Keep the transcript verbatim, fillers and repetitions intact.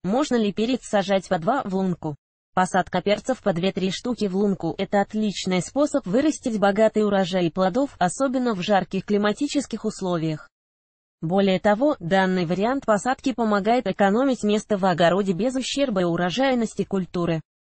Можно ли перец сажать по два в лунку? Посадка перцев по две-три штуки в лунку – это отличный способ вырастить богатый урожай плодов, особенно в жарких климатических условиях. Более того, данный вариант посадки помогает экономить место в огороде без ущерба урожайности культуры.